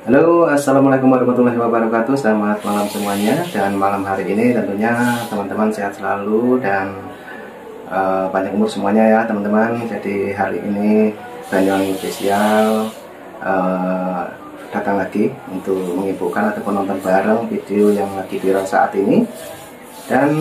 Halo, assalamualaikum warahmatullahi wabarakatuh. Selamat malam semuanya. Dan malam hari ini tentunya teman-teman sehat selalu dan panjang umur semuanya ya teman-teman. Jadi hari ini Banyuwangi Official datang lagi untuk mengibukan ataupun nonton bareng video yang lagi viral saat ini. Dan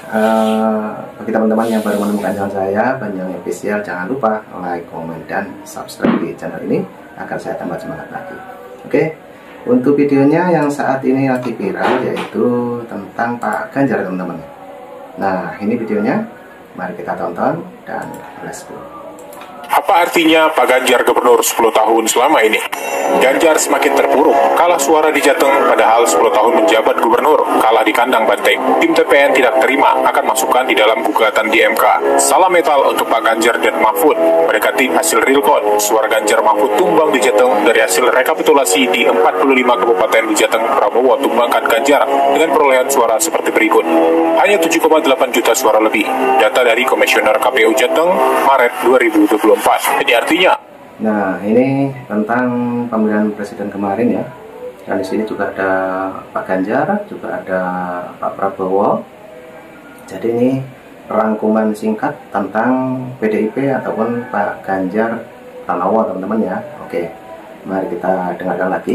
bagi teman-teman yang baru menemukan channel saya Banyuwangi Official, jangan lupa like, komen, dan subscribe di channel ini agar saya tambah semangat lagi. Oke, untuk videonya yang saat ini lagi viral yaitu tentang Pak Ganjar teman-teman. Nah, ini videonya, mari kita tonton dan let's go. Apa artinya Pak Ganjar gubernur 10 tahun selama ini? Ganjar semakin terpuruk, kalah suara di Jateng padahal 10 tahun menjabat gubernur, kalah di kandang banteng. Tim TPN tidak terima akan masukkan di dalam gugatan di MK. Salam metal untuk Pak Ganjar dan Mahfud. Mendekati hasil realcon, suara Ganjar Mahfud tumbang di Jateng dari hasil rekapitulasi di 45 kabupaten di Jateng. Prabowo tumbangkan Ganjar dengan perolehan suara seperti berikut. Hanya 7,8 juta suara lebih. Data dari Komisioner KPU Jateng, Maret 2024. Ini artinya. Nah, ini tentang pemilihan presiden kemarin ya. Dan di sini juga ada Pak Ganjar, juga ada Pak Prabowo. Jadi ini rangkuman singkat tentang PDIP ataupun Pak Ganjar Pranowo teman-teman ya. Oke, mari kita dengarkan lagi.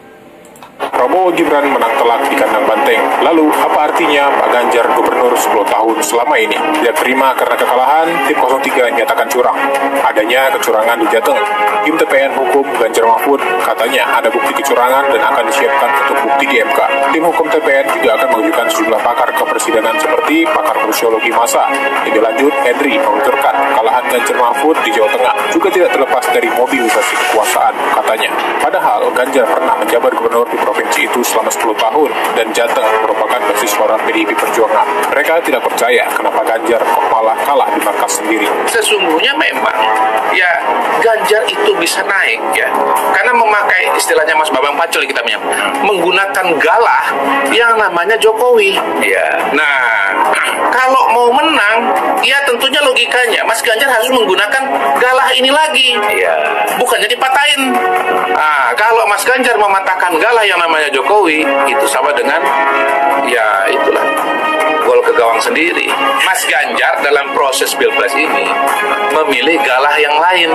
Prabowo Gibran menang telak di kandang banteng. Lalu, apa artinya Pak Ganjar gubernur 10 tahun selama ini? Tidak terima karena kekalahan, tim 03 nyatakan curang. Adanya kecurangan di Jateng. Tim TPN hukum Ganjar Mahfud katanya ada bukti kecurangan dan akan disiapkan untuk bukti di MK. Tim hukum TPN juga akan mengajukan sejumlah pakar ke persidangan seperti pakar sosiologi massa. Lebih lanjut, Henry menuturkan kekalahan Ganjar Mahfud di Jawa Tengah juga tidak terlepas dari mobilisasi kekuasaan katanya. Padahal Ganjar pernah menjabat gubernur di provinsi itu selama 10 tahun dan Jateng merupakan basis suara PDIP Perjuangan. Mereka tidak percaya kenapa Ganjar kok malah kalah di markas sendiri. Sesungguhnya memang ya Ganjar itu bisa naik ya karena memakai istilahnya Mas Babang Pacul kita menggunakan galah yang namanya Jokowi ya. Nah, kalau mau menang ya tentunya logikanya Mas Ganjar harus menggunakan galah ini lagi ya, bukannya dipatahin. Nah, kalau Mas Ganjar mematahkan galah yang namanya Jokowi, itu sama dengan ya itulah gol ke gawang sendiri. Mas Ganjar dalam proses Pilpres ini memilih galah yang lain.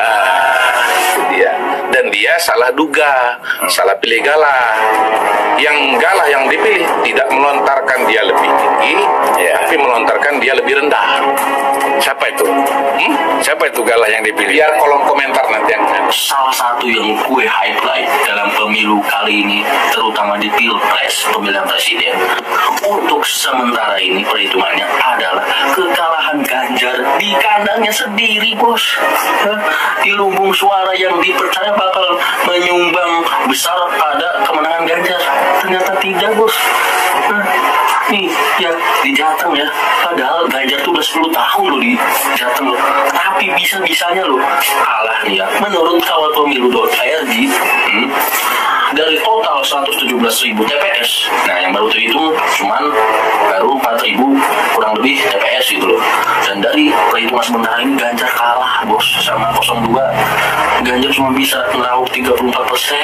Dan dia salah duga, salah pilih galah. Yang galah yang dipilih tidak melontarkan dia lebih tinggi, tapi melontarkan dia lebih rendah. Siapa itu? Siapa itu galah yang dipilih? Biar kolom komentar nanti yang salah satu yang gue highlight dalam pemilu kali ini, terutama di Pilpres pemilihan presiden, untuk sementara ini perhitungannya adalah kekalahan Ganjar di kandangnya sendiri, bos. Di lumbung suara yang dipercaya bakal menyumbang besar pada kemenangan Ganjar, ternyata tidak, bos. Nih ya di Jateng ya, padahal Ganjar tuh udah 10 tahun loh di Jateng loh, tapi bisa-bisanya loh kalah nih ya. Menurut kawal pemilu.org, dari total 117.000 TPS, nah yang baru terhitung cuman baru 4.000 kurang lebih TPS gitu loh. Dan dari perhitungan sementara ini Ganjar kalah, bos, sama 02. Ganjar cuma bisa meraup 34%.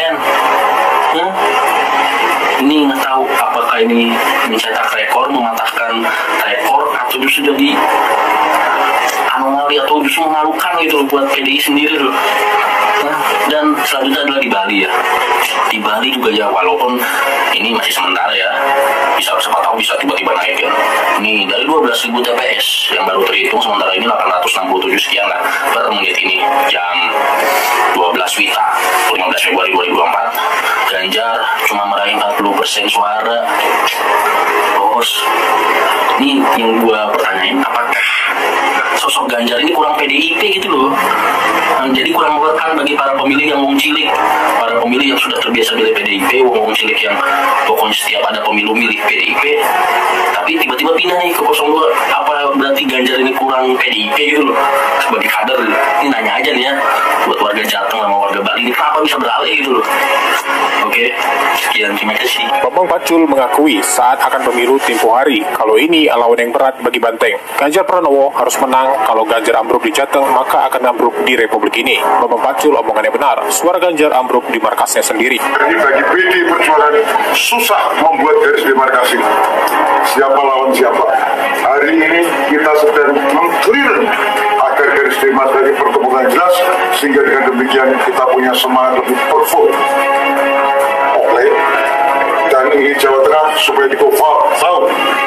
Ini nggak tahu apakah ini mencetak rekor, mematahkan rekor, atau justru jadi anomali atau justru memalukan gitu loh buat PDI sendiri loh. Dan selanjutnya adalah di Bali ya. Di Bali juga ya, walaupun ini masih sementara ya, bisa siapa tahu bisa tiba-tiba naik ya. Ini dari 12.000 TPS yang baru terhitung sementara ini 867 sekian lah per menit ini jam 12 WITA 15 Februari 2024. Ganjar cuma meraih 40% suara. Bos, ini yang gua pertanyain, apakah sosok Ganjar ini kurang PDIP gitu loh? Jadi kurang berkan bagi para pemilih yang wong cilik, para pemilih yang sudah terbiasa milih PDIP, wong cilik yang pokoknya setiap ada pemilu milih PDIP, tapi tiba-tiba pindah nih ke 02. Apa berarti Ganjar ini kurang PDIP gitu loh? Sebagai kader, ini nanya aja nih ya buat warga Jateng sama warga Bali, ini kenapa bisa beralih gitu loh? Oke, sekian, terima kasih. Bambang Pacul mengakui saat akan pemilu tempo hari kalau ini lawan yang berat bagi Banteng. Ganjar Pranowo harus menang kalau Ganjar ambruk di Jateng maka akan ambruk di Republik ini. Bambang Pacul omongannya benar, suara Ganjar ambruk di markasnya sendiri. Jadi bagi PD Perjuangan susah membuat garis demarkasi. Siapa lawan siapa? Hari ini kita sedang meng-clear agar garis demarkasi pertemuan jelas, sehingga dengan demikian kita punya semangat lebih powerful. Oke. Dan ini Jawa Tengah supaya di tahu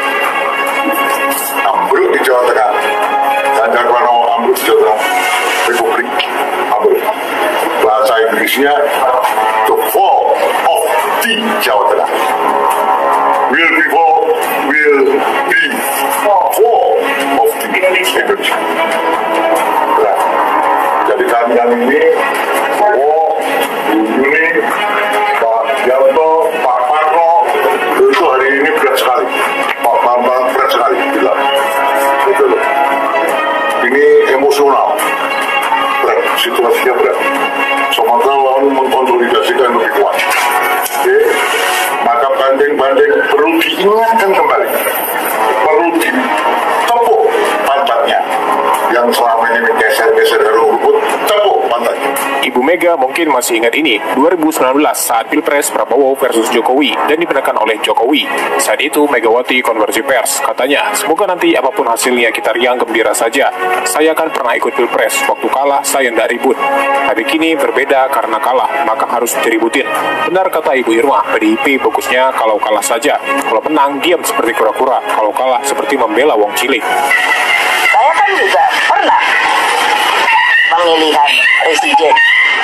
ambruk di Jawa Tengah. Ganjar Pranowo ambruk di Jawa Tengah. Republik ambruk. Bahasa Inggrisnya the fall of the Jawa Tengah. Will be fall of the Indonesia. Nah, jadi kami ini ini Pak Yanto, Pak Parno itu hari ini berat sekali. Pak Bambang berat sekali bilang. Gitu loh. Ini emosional. Berat, situasinya berat. Semoga lawan mengkonsolidasikan lebih kuat. Oke, maka banding-banding perlu diingatkan kembali, perlu ditepuk pantatnya yang selama ini geser-geser dari rumput, tepuk pantatnya. Ibu Mega mungkin masih ingat ini, 2019 saat Pilpres Prabowo versus Jokowi dan dimenangkan oleh Jokowi. Saat itu Megawati konversi pers, katanya, semoga nanti apapun hasilnya kita riang gembira saja. Saya kan pernah ikut Pilpres, waktu kalah saya tidak ribut. Tapi kini berbeda karena kalah, maka harus diributin. Benar kata Ibu Irma, PDIP bagusnya kalau kalah saja. Kalau menang, diam seperti kura-kura. Kalau kalah, seperti membela wong cilik. Saya kan juga pernah pemilihan presiden.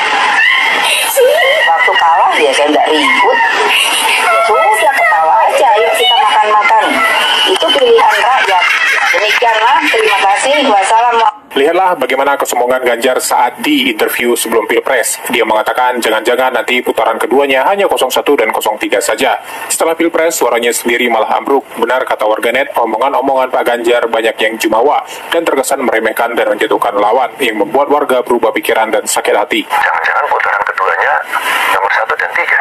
Waktu kalah ya saya nggak ribut. Ya sudah, ketawa aja, ayo kita makan-makan. Itu pilihan rakyat. Demikianlah, terima kasih. Wassalamualaikum. Lihatlah bagaimana kesombongan Ganjar saat di interview sebelum Pilpres. Dia mengatakan jangan-jangan nanti putaran keduanya hanya 01 dan 03 saja. Setelah Pilpres, suaranya sendiri malah ambruk. Benar kata warganet, omongan-omongan Pak Ganjar banyak yang jumawa dan terkesan meremehkan dan menjatuhkan lawan yang membuat warga berubah pikiran dan sakit hati. Jangan-jangan putaran keduanya nomor 1 dan 3.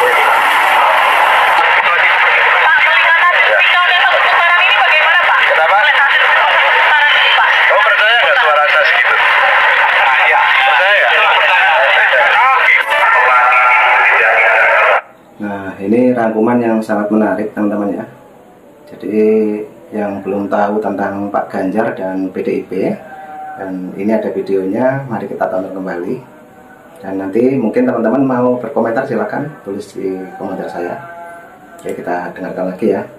Nah, ini rangkuman yang sangat menarik teman-teman ya. Jadi yang belum tahu tentang Pak Ganjar dan PDIP, dan ini ada videonya, mari kita tonton kembali. Dan nanti mungkin teman-teman mau berkomentar, silakan tulis di komentar saya. Oke, kita dengarkan lagi ya.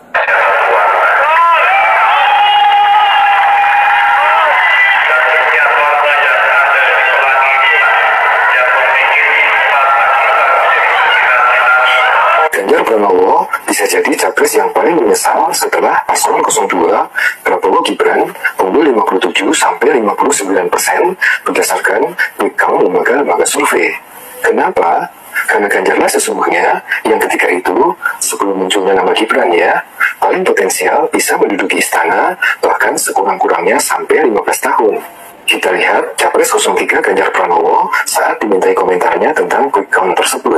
Ganjar Pranowo bisa jadi capres yang paling menyesal setelah paslon 02 Prabowo Gibran unggul 57-59% berdasarkan quick count lembaga survei. Kenapa? Karena Ganjarlah sesungguhnya yang ketika itu, sebelum munculnya nama Gibran ya, paling potensial bisa menduduki istana bahkan sekurang-kurangnya sampai 15 tahun. Kita lihat Capres 03 Ganjar Pranowo saat dimintai komentarnya tentang quick count tersebut.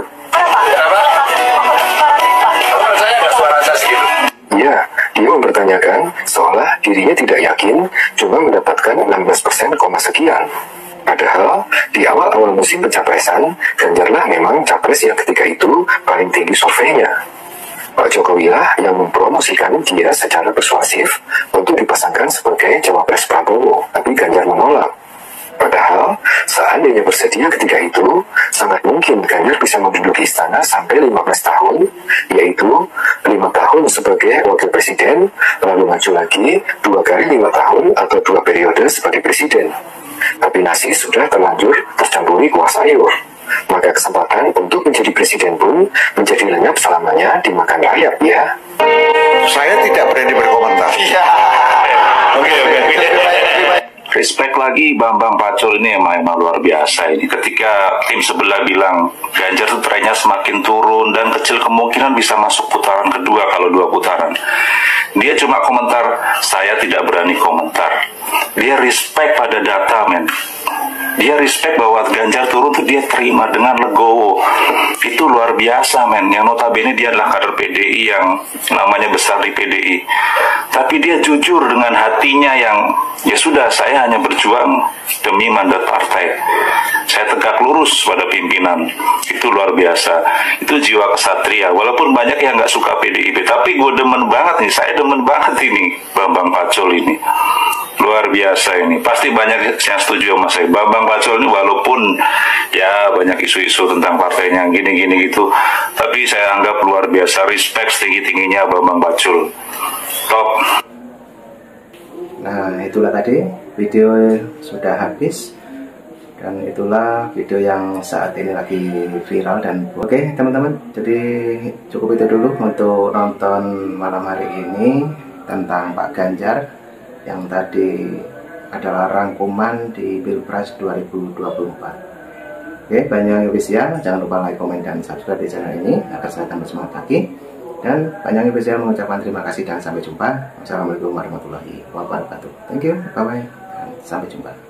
Ya, dia mempertanyakan seolah dirinya tidak yakin cuma mendapatkan 16% koma sekian. Padahal di awal-awal musim pencapresan, Ganjarlah memang capres yang ketika itu paling tinggi surveinya. Pak Jokowi lah yang mempromosikan dia secara persuasif untuk dipasangkan sebagai cawapres Prabowo, tapi Ganjar menolak. Padahal, seandainya bersedia ketika itu, sangat mungkin Ganjar bisa menduduki istana sampai 15 tahun, yaitu 5 tahun sebagai wakil presiden, lalu maju lagi 2 kali 5 tahun atau 2 periode sebagai presiden. Tapi nasi sudah terlanjur tercampuri kuah sayur. Maka kesempatan untuk menjadi presiden pun menjadi lenyap selamanya dimakan rakyat ya. Saya tidak berani berkomentar. Oke. Respect lagi Bambang Pacul ini emang luar biasa ini. Ketika tim sebelah bilang Ganjar tuh trennya semakin turun dan kecil kemungkinan bisa masuk putaran kedua kalau 2 putaran. Dia cuma komentar, saya tidak berani komentar. Dia respect pada data, men. Dia respect bahwa Ganjar turun tuh dia terima dengan legowo. Itu luar biasa, men. Yang notabene dia adalah kader PDI yang namanya besar di PDI. Tapi dia jujur dengan hatinya yang, ya sudah, saya hanya berjuang demi mandat partai. Saya tegak lurus pada pimpinan. Itu luar biasa. Itu jiwa kesatria. Walaupun banyak yang nggak suka PDIP, tapi gue demen banget nih. Saya demen banget ini Bambang Pacul ini. Luar biasa ini. Pasti banyak yang setuju sama saya. Bambang Pacul ini walaupun ya banyak isu-isu tentang partainya gini-gini gitu, tapi saya anggap luar biasa. Respect setinggi-tingginya Bambang Pacul. Top. Nah, itulah tadi video sudah habis, dan itulah video yang saat ini lagi viral. Dan oke teman-teman, jadi cukup itu dulu untuk nonton malam hari ini tentang Pak Ganjar yang tadi adalah rangkuman di Pilpres 2024. Oke, Banyuwangi Official, jangan lupa like, komen, dan subscribe di channel ini agar saya tambah semangat lagi. Dan Banyuwangi Official mengucapkan terima kasih dan sampai jumpa. Wassalamualaikum warahmatullahi wabarakatuh. Thank you, bye bye, dan sampai jumpa.